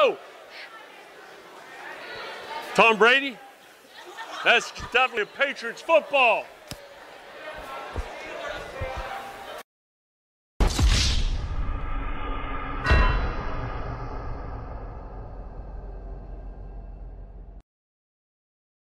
go. Tom Brady? That's definitely a Patriots football.